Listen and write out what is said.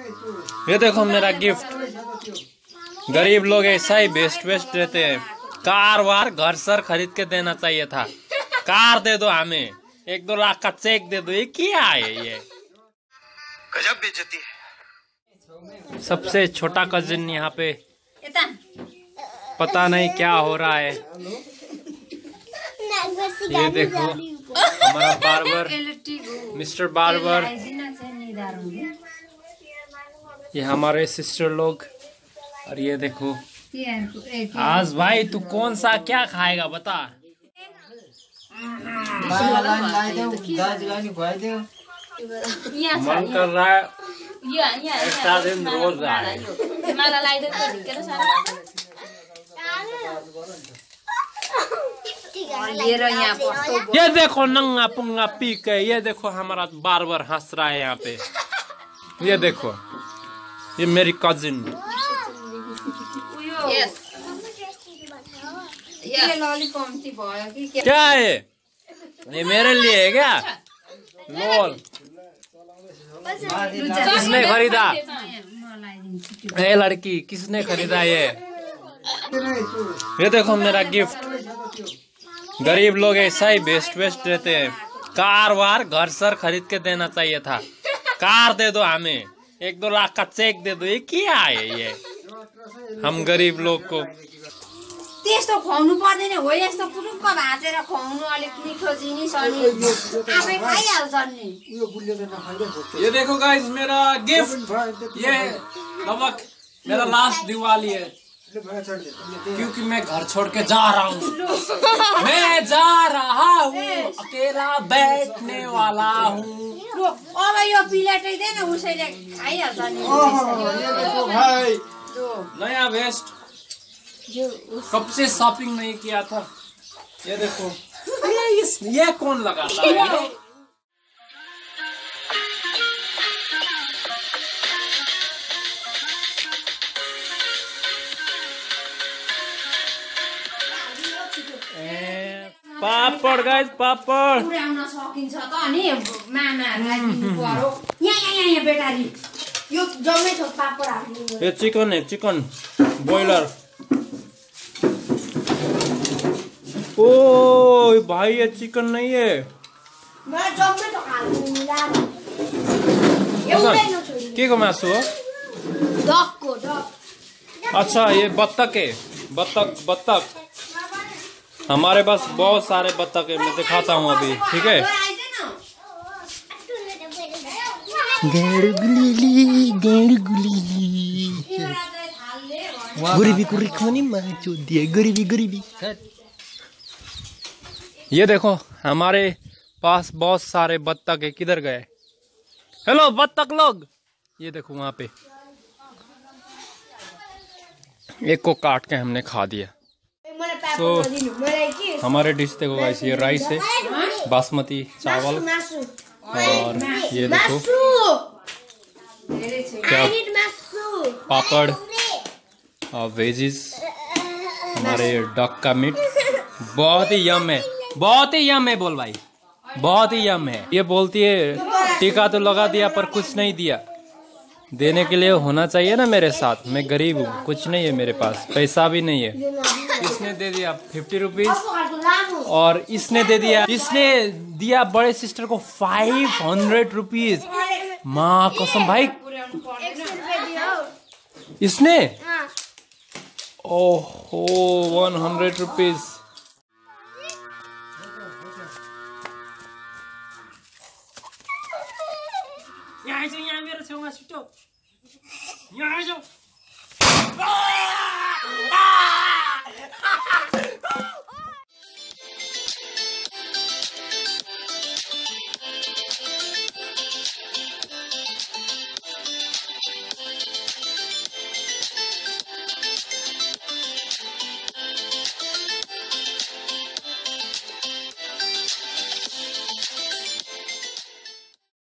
ये देखो मेरा गिफ्ट। गरीब लोग ऐसा ही बेस्ट रहते हैं। कार वार घर सर खरीद के देना चाहिए था। कार दे दो हमें, 1-2 लाख का चेक दे दो। ये क्या है ये? गजब बेइज्जती है। सबसे छोटा कजिन यहाँ पे, पता नहीं क्या हो रहा है। ये देखो हमारा बार्बर, मिस्टर बार्बर। ये हमारे सिस्टर लोग। और ये देखो आज भाई तू कौन सा क्या खाएगा बता। मन कर रहा है ऐसा दिन रोज आए। ये देखो नंगा पुंगा पी के, ये देखो हमारा बार्बर हंस रहा है यहाँ पे। ये देखो ये मेरी कजिन। क्या है ये? मेरे लिए है क्या? लोल किसने खरीदा? ये लड़की किसने खरीदा ये? ये देखो मेरा गिफ्ट। गरीब लोग ऐसा ही बेस्ट रहते हैं। कार वार घर सर खरीद के देना चाहिए था। कार दे दो हमें, 1-2 लाख का चेक दे दो। ये क्या है ये? हम गरीब लोग को त्यस्तो खुवाउनु पर्दैन हो। यस्तो पुरुक्क भाँचेर खुवाउनु अलिक मिठो जिनिस अनि आफै खाइहाल्छ नि। ये देखो गाइस मेरा गिफ्ट। ये लगभग मेरा लास्ट दिवाली है क्योंकि मैं घर छोड़ के जा रहा हूँ। मैं जा रहा हूँ, अकेला बैठने वाला हूँ। अब यो पिलेटै दे न, उसैले खाइहाल्छ नि। नया वेस्ट कब से शॉपिंग नहीं किया था। ये देखो ये कौन लगाता है? पापड़ गाइस, पापड़ पुर्याउन सकिन्छ त अनि मामाहरुलाई दिनु पर्यो। यहाँ बेटारी यो जम्मै छ पापड हाल्नु। ये चिकन है, चिकन बॉयलर। ओ भाई ये चिकन नहीं है। मैं जम्मै त हाल्नु ला। के को मासु हो? डकको डक। अच्छा ये बत्तख है, बत्तख। हमारे पास बहुत सारे बत्तख है, मैं दिखाता हूँ अभी। ठीक है गरीबी को रिखनी माचो दिए, गरीबी। ये देखो हमारे पास बहुत सारे बत्तख है। किधर गए? हेलो बत्तख लोग। ये देखो वहां पे एक को काट के हमने खा दिया। तो हमारे डिश देखो गाइस, ये राइस है, बासमती चावल। और ये देखो क्या पापड़ और वेजिस, हमारे डक का मीट। बहुत ही यम है, बोल भाई, बहुत ही यम है। ये बोलती है टीका तो लगा दिया पर कुछ नहीं दिया। देने के लिए होना चाहिए ना मेरे साथ। मैं गरीब हूँ, कुछ नहीं है मेरे पास, पैसा भी नहीं है। इसने दे दिया 50 रुपीज और इसने दिया बड़े सिस्टर को 500 रुपीज। माँ कसम भाई इसने ओहो 100 रुपीज। यहाँ मेरो छेउमा छिटो यहाँ आइज।